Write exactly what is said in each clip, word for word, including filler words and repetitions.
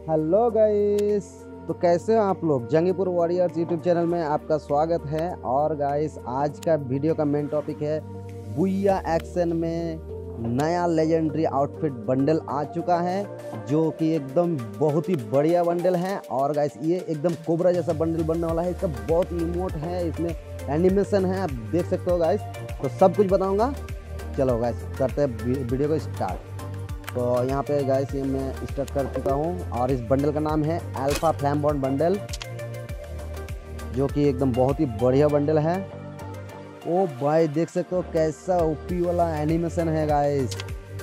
Hello guys, तो कैसे हो आप लोग। जंगीपुर वॉरियर्स यूट्यूब चैनल में आपका स्वागत है। और गाइस, आज का वीडियो का मेन टॉपिक है बुया एक्शन में नया लेजेंडरी आउटफिट बंडल आ चुका है, जो कि एकदम बहुत ही बढ़िया बंडल है। और गाइस, ये एकदम कोबरा जैसा बंडल बनने वाला है। इसका बहुत इमोट है, इसमें एनिमेशन है, आप देख सकते हो गाइस। तो सब कुछ बताऊंगा। चलो गाइस, करते हैं वीडियो को स्टार्ट। तो यहाँ पे गाइस ये मैं स्टार्ट कर चुका हूँ और इस बंडल का नाम है अल्फा फ्लैम्बॉन्ड बंडल, जो कि एकदम बहुत ही बढ़िया बंडल है। ओ भाई, देख सकते हो कैसा ओपी वाला एनिमेशन है गाइस।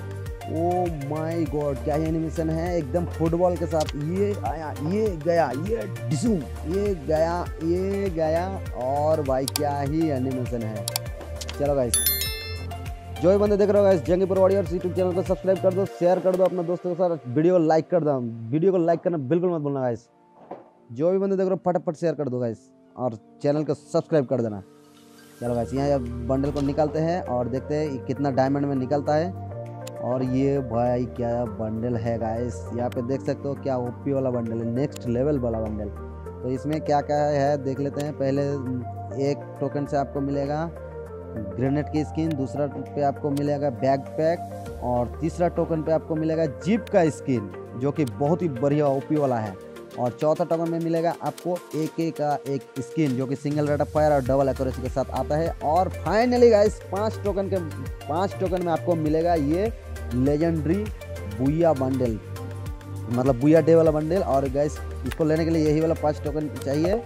ओ माय गॉड, क्या एनिमेशन है, एकदम फुटबॉल के साथ। ये आया, ये गया, ये डिसूम, ये गया, ये गया। और भाई क्या ही एनिमेशन है। चलो गाइस, जो भी बंदे देख रहे हो guys, Jangipur warriors YouTube channel को सब्सक्राइब कर दो, शेयर कर दो अपने दोस्तों के साथ, वीडियो को लाइक कर दो। वीडियो को लाइक करना बिल्कुल मत भूलना गाइस। जो भी बंदे देख रहे हो फटाफट शेयर कर दो गाइस, और चैनल को सब्सक्राइब कर देना। चलो गाइस, यहाँ बंडल को निकालते हैं और देखते हैं कितना डायमंड में निकलता है। और ये भाई क्या बंडल है गाइस, यहाँ पे देख सकते हो क्या ओपी वाला बंडल है, नेक्स्ट लेवल वाला बंडल। तो इसमें क्या क्या है देख लेते हैं। पहले एक टोकन से आपको मिलेगा ग्रेनेड की स्किन, दूसरा पे आपको मिलेगा बैग पैक, और तीसरा टोकन पे आपको मिलेगा जीप का स्किन, जो कि बहुत ही बढ़िया ओपी वाला है। और चौथा टोकन में मिलेगा आपको एके का एक स्किन, जो कि सिंगल रेट ऑफ फायर और डबल एक्यूरेसी के साथ आता है। और फाइनली गाइस, पांच टोकन के पांच टोकन में आपको मिलेगा ये लेजेंडरी बुया बंडल, मतलब बुया डे वाला बंडल। और गाइस, इसको लेने के लिए यही वाला पांच टोकन चाहिए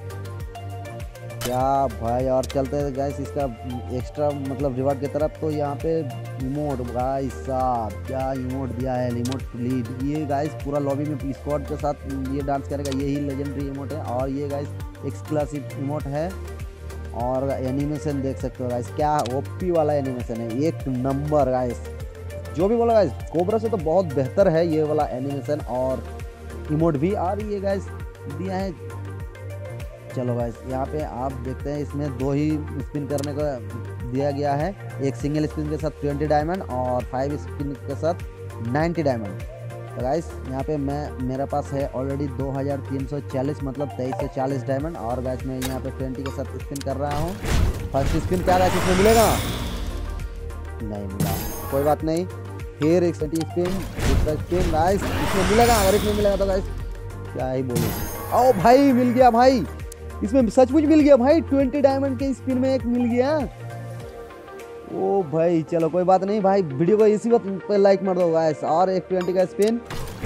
क्या भाई। और चलते हैं गाइस इसका एक्स्ट्रा मतलब रिवार्ड की तरफ। तो यहाँ पे इमोट भाई साहब, क्या इमोट दिया है, इमोट लीड। ये गाइस पूरा लॉबी में स्क्वाड के साथ ये डांस करेगा, यही लेजेंडरी इमोट है। और ये गाइस एक्सक्लूसिव इमोट है। और एनिमेशन देख सकते हो गाइस, क्या ओपी वाला एनिमेशन है, एक नंबर गाइस। जो भी बोला गाइस, कोबरा से तो बहुत बेहतर है ये वाला एनिमेशन और इमोट भी। और ये गाइस दिया है। चलो गाइस, यहाँ पे आप देखते हैं इसमें दो ही स्पिन करने का दिया गया है, एक सिंगल स्पिन के साथ ट्वेंटी डायमंड और फाइव स्पिन के साथ नाइन्टी डायमंड। तो गाइस, यहाँ पे मैं मेरे पास है ऑलरेडी दो हज़ार तीन सौ चालीस, मतलब तेईस सौ चालीस डायमंड। और गाइस मैं यहाँ पे ट्वेंटी के साथ स्पिन कर रहा हूँ। फर्स्ट स्पिन क्या गाइस इसमें मिलेगा, नहीं मिला, कोई बात नहीं। फिर एक सेकंड स्पिन, दूसरा स्पिन गाइस इसमें मिलेगा। अगर इसमें मिलेगा तो गाइस क्या ही बोलूँ। ओ भाई, मिल गया भाई, इसमें सचमुच मिल गया भाई, ट्वेंटी डायमंड के स्पिन में एक मिल गया। ओ भाई चलो कोई बात नहीं भाई, वीडियो को इसी वक्त पे लाइक मार दो गाइस। और एक ट्वेंटी का स्पिन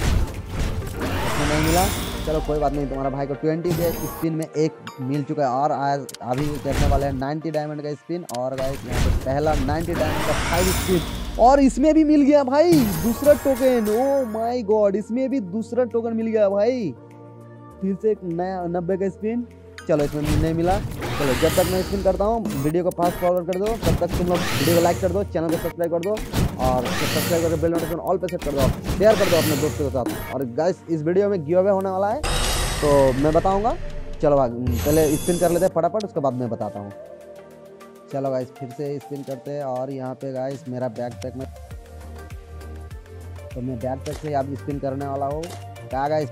इसमें नहीं मिला, चलो कोई बात नहीं, तुम्हारा भाई को ट्वेंटी के स्पिन में एक मिल चुका है। और आज अभी करने वाले हैं नाइन्टी डायमंड का स्पिन। और गाइस यहाँ पे पहला नाइन्टी डायमंड का फाइव स्पिन, और इसमें भी मिल गया भाई दूसरा टोकन। ओ माय गॉड, इसमें भी दूसरा टोकन मिल गया भाई। फिर से एक नया नब्बे का स्पिन, चलो इसमें नहीं मिला। चलो जब तक मैं स्पिन करता हूँ, वीडियो को फास्ट फॉरवर्ड कर दो, तब तक तुम लोग वीडियो को लाइक कर दो, चैनल को सब्सक्राइब कर दो, और सब्सक्राइब करके बेल नोटिफिकेशन ऑल पे सेट कर दो, शेयर कर दो अपने दोस्तों के साथ। और गाइस, इस वीडियो में गिव अवे होने वाला है, तो मैं बताऊँगा। चलो पहले स्पिन कर लेते हैं फटाफट, उसके बाद मैं बताता हूँ। चलो गाइस, फिर से स्पिन करते हैं। और यहाँ पे गाइस मेरा बैक पैक में, तो मैं बैक पैक से अब स्पिन करने वाला हूँ। क्या गाइस,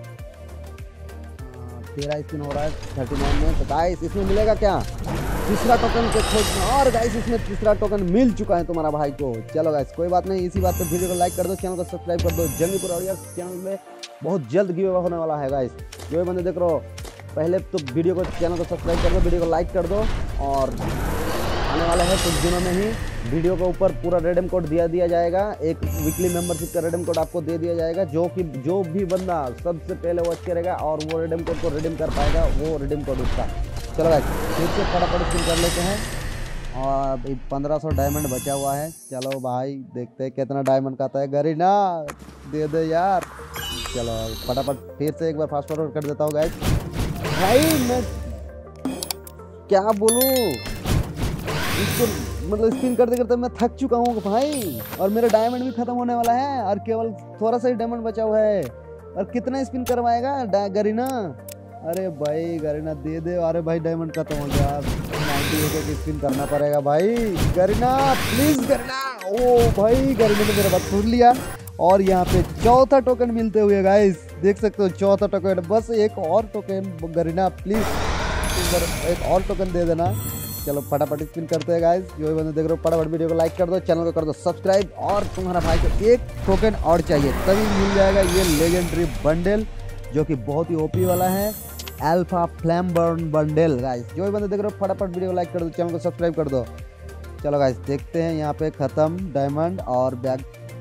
तेरह स्पिन हो रहा है थर्टी नाइन में। तो गाइस इसमें मिलेगा क्या, तीसरा टोकन के खोज में। और गाइस इसमें तीसरा टोकन मिल चुका है तुम्हारा भाई को। चलो गाइस कोई बात नहीं, इसी बात पे वीडियो को लाइक कर दो, चैनल को सब्सक्राइब कर दो। जंगीपुर वॉरियर्स चैनल में बहुत जल्द गिव अवे होने वाला है गाइस। जो भी बंदे देख रहे हो, पहले तो वीडियो को चैनल को सब्सक्राइब कर दो, वीडियो को लाइक कर दो। और आने वाला है कुछ दिनों में ही वीडियो के ऊपर पूरा रिडीम कोड दिया दिया जाएगा, एक वीकली मेंबरशिप का रिडीम कोड आपको दे दिया जाएगा, जो कि जो भी बंदा सबसे पहले वॉच करेगा और वो रिडीम कोड को रिडीम कर पाएगा, वो रिडीम कोड उसका। चलो गाइस, फिर से फटाफट स्पिन कर लेते हैं। और अभी पंद्रह सौ डायमंड बचा हुआ है। चलो भाई देखते हैं कितना डायमंड का आता है। गरीना दे दे यार। चलो फटाफट फिर से एक बार फास्ट फॉरवर्ड कर देता हूँ गाइस। भाई मैं क्या बोलूँ, इसको मतलब स्पिन करते करते मैं थक चुका हूँ भाई, और मेरा डायमंड भी खत्म होने वाला है, और केवल थोड़ा सा ही डायमंड बचा हुआ है। और कितना स्पिन करवाएगा गरीना, अरे भाई गरीना दे दे। अरे भाई डायमंड खत्म हो गया, नाइन्टी एक स्पिन करना पड़ेगा भाई। Garena please Garena. ओ भाई गरीना ने मेरा बात सुन लिया। और यहाँ पे चौथा टोकन मिलते हुए गाइस देख सकते हो चौथा टोकन, बस एक और टोकन गरीना प्लीज एक और टोकन दे देना। चलो फटाफट स्पिन करते हैं गाइस। जो भी बंदे देख रहे हो फटाफट वीडियो को लाइक कर दो, चैनल को कर दो सब्सक्राइब, और तुम्हारा भाई को एक टोकन और चाहिए तभी मिल जाएगा ये लेजेंडरी बंडल जो कि बहुत ही ओपी वाला है, alpha flame burn bundle guys. जो भी बंदे देख रहे हो फटाफट वीडियो को लाइक कर दो, चैनल को सब्सक्राइब कर दो। चलो गाइस देखते हैं यहाँ पे खत्म डायमंड और बैग।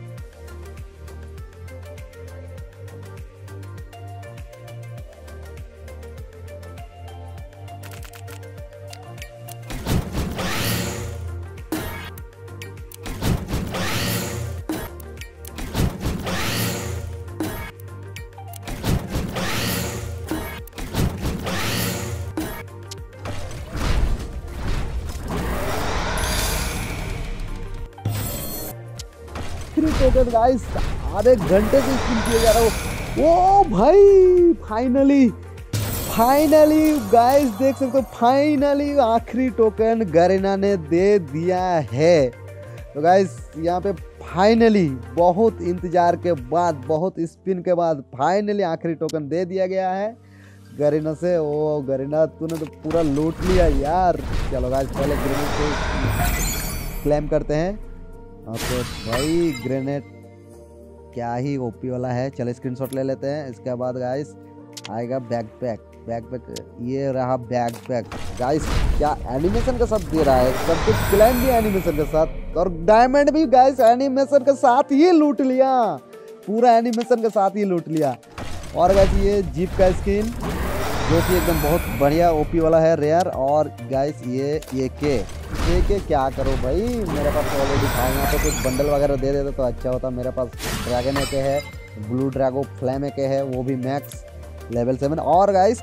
टोकन गाइस आधे घंटे से स्पिन किया जा रहा हो। ओ भाई फाइनली फाइनली गाइस देख सकते हो, फाइनली आखिरी टोकन गरीना ने दे दिया है। तो गाइस यहाँ पे फाइनली बहुत इंतजार के बाद, बहुत स्पिन के बाद फाइनली आखिरी टोकन दे दिया गया है गरीना से। ओ गरीना तूने तो पूरा लूट लिया यार। चलो गाइस पहले ग्रेनेड को क्लेम करते हैं। तो भाई ग्रेनेड क्या ही ओपी वाला है। चलो स्क्रीनशॉट ले लेते हैं। इसके बाद गाइस आएगा बैकपैक। बैकपैक ये रहा बैकपैक गाइस, क्या एनिमेशन के साथ दे रहा है, सब कुछ क्लेम भी एनिमेशन के साथ, और डायमंड भी गाइस एनिमेशन के साथ ही लूट लिया, पूरा एनिमेशन के साथ ही लूट लिया। और गाइस ये जीप का स्किन जो कि एकदम बहुत बढ़िया ओपी वाला है रेयर। और गाइस ये ये के ये के क्या करो भाई, मेरे पास तो ऑलरेडी था। यहाँ पे कुछ बंडल वगैरह दे देते तो अच्छा होता। मेरे पास ड्रैगन ए के है, ब्लू ड्रैगो फ्लैम ए के है, वो भी मैक्स लेवल सेवन। और गाइस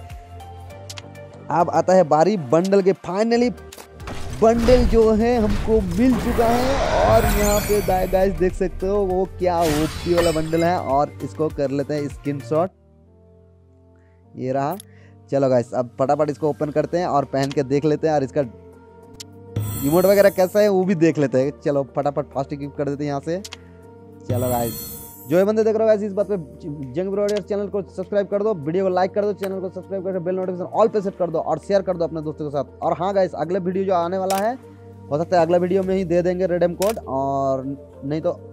अब आता है बारी बंडल के। फाइनली बंडल जो है हमको मिल चुका है, और यहाँ पे गाइस देख सकते हो वो क्या ओपी वाला बंडल है। और इसको कर लेते हैं स्क्रीनशॉट, ये रहा। चलो गाइस अब फटाफट इसको ओपन करते हैं और पहन के देख लेते हैं, और इसका इमोट वगैरह कैसा है वो भी देख लेते हैं। चलो फटाफट फास्ट इक्विप कर देते हैं यहाँ से। चलो गाइस जो ये बंदे देख रहे हो गाइस इस बात पे जंगीपुर वॉरियर्स चैनल को सब्सक्राइब कर दो, वीडियो को लाइक कर दो, चैनल को सब्सक्राइब करके बेल नोटिफिकेशन ऑल पे सेट कर दो, और शेयर कर दो अपने दोस्तों के साथ। और हाँ गाइस अगले वीडियो जो आने वाला है हो सकता है अगला वीडियो में ही दे देंगे रिडीम कोड, और नहीं तो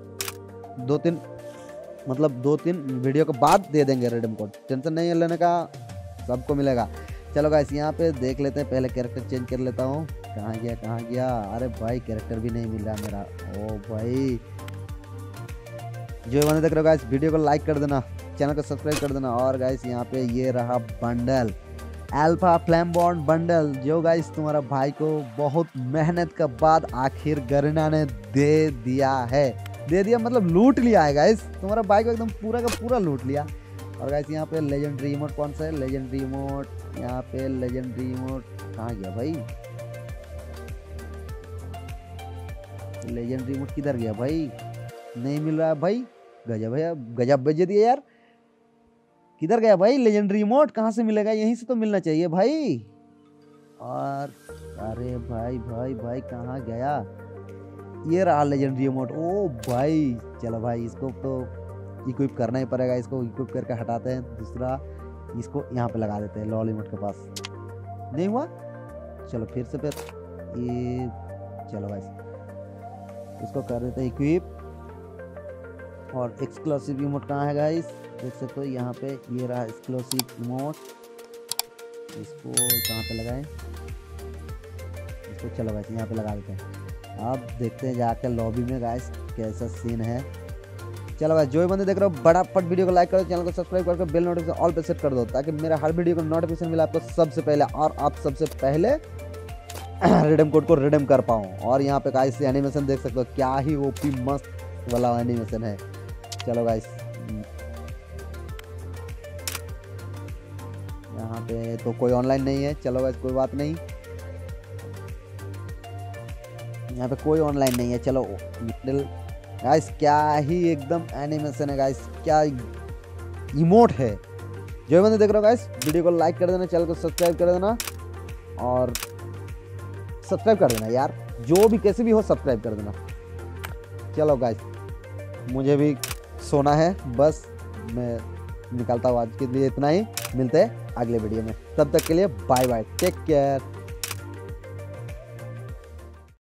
दो तीन मतलब दो तीन वीडियो के बाद दे देंगे रिडीम कोड। टेंशन नहीं है लेने का, सबको मिलेगा। चलो गाइस यहाँ पे देख लेते हैं, पहले कैरेक्टर चेंज कर लेता हूँ। कहाँ गया कहाँ गया, अरे भाई कैरेक्टर भी नहीं मिल रहा मेरा। ओ भाई जो बंदे देख रहे हो गाइस वीडियो को लाइक कर देना, चैनल को सब्सक्राइब कर देना। और गाइस यहाँ पे ये रहा बंडल, अल्फा फ्लैम्बॉन्ड बंडल, जो गाइस तुम्हारा भाई को बहुत मेहनत के बाद आखिर गरीना ने दे दिया है। दे दिया मतलब लूट लिया है गाइस, तुम्हारा भाई को एकदम पूरा का पूरा लूट लिया। और गाइस यहाँ पे लेजेंडरी इमोट कौन सा है, लेजेंडरी इमोट यहाँ पे लेजेंडरी इमोट कहाँ गया भाई, लेजेंडरी इमोट किधर गया भाई, नहीं मिल रहा है भाई। गजब भैया गजब बजे दिया यार, किधर गया भाई लेजेंडरी इमोट, कहाँ से मिलेगा, यहीं से तो मिलना चाहिए भाई। और अरे भाई भाई भाई कहाँ गया, ये रहा लेजेंडरी इमोट। ओ भाई चलो भाई इसको तो इक्विप करना ही पड़ेगा, इसको इक्विप करके हटाते हैं। दूसरा इसको यहाँ पे लगा देते हैं लॉल इमोट के पास, नहीं हुआ। चलो फिर से फिर ये चलो भाई इसको कर देते हैं इक्विप। और एक्सक्लूसिव इमोट कहाँ है गाइस, देख सकते हो यहाँ पे ये रहा एक्सक्लूसिव इमोट। इसको कहाँ पे लगाएं, इसको चलो गाइस यहाँ पे लगा देते हैं। अब देखते हैं जाकर लॉबी में गाइस कैसा सीन है। चलो भाई जो भी बंदे देख रहे हो फटाफट वीडियो को लाइक करो, चैनल को सब्सक्राइब करके बेल नोटिफिकेशन ऑल पे सेट कर दो, ताकि मेरा हर वीडियो को नोटिफिकेशन मिले आपको सबसे पहले, और आप सबसे पहले रिडीम कोड को रिडीम कर पाऊँ। और यहाँ पे गाइस एनिमेशन देख सकते हो, क्या ही ओपी मस्त वाला एनिमेशन है। चलो गाइस यहाँ पे तो कोई ऑनलाइन नहीं है, चलो गाइस कोई बात नहीं, यहाँ पे कोई ऑनलाइन नहीं है। चलो गाइस क्या ही एकदम एनिमेशन है गाइस, क्या इमोट है। जो बंदे देख रहे हो गाइस वीडियो को लाइक कर देना, चैनल को सब्सक्राइब कर देना, और सब्सक्राइब कर देना यार, जो भी कैसे भी हो सब्सक्राइब कर देना। चलो गाइस मुझे भी सोना है, बस मैं निकालता हूँ। आज के लिए इतना ही, मिलते हैं अगले वीडियो में, तब तक के लिए बाय बाय, टेक केयर।